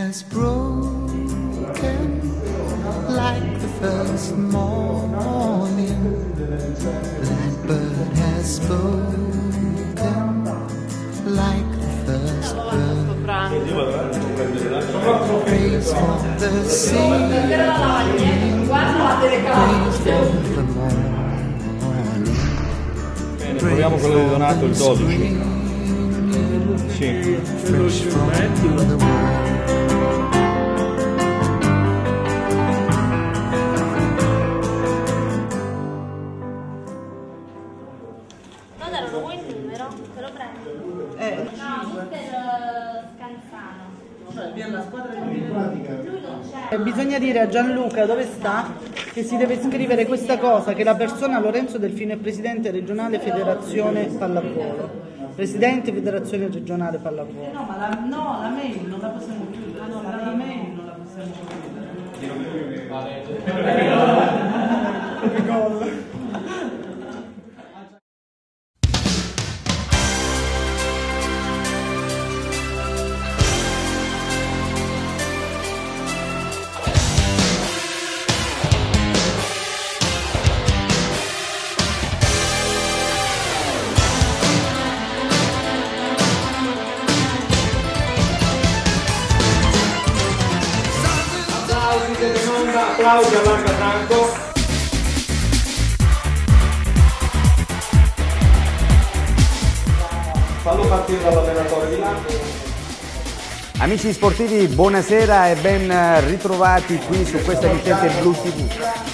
has broken like the first morning. Blackbird has spoken like the first bird. Praise for the sea, praise for the morning. Proviamo quello di Donato, il 12. Sì. Fresh from the world. Lo vuoi il numero? Te lo prendi? No, per Scanzano. Cioè, viene la squadra di Lui non c'è. Bisogna dire a Gianluca dove sta che si deve scrivere questa cosa, che la persona Lorenzo Delfino è presidente regionale Federazione Pallavolo. Presidente Federazione Regionale Pallavolo. No, ma la mail non la possiamo chiudere. No, la mail non la possiamo chiudere. Applausi a Marco Franco. Fallo partire dall'allenatore di là. Amici sportivi, buonasera e ben ritrovati qui su questa emittente Blu TV.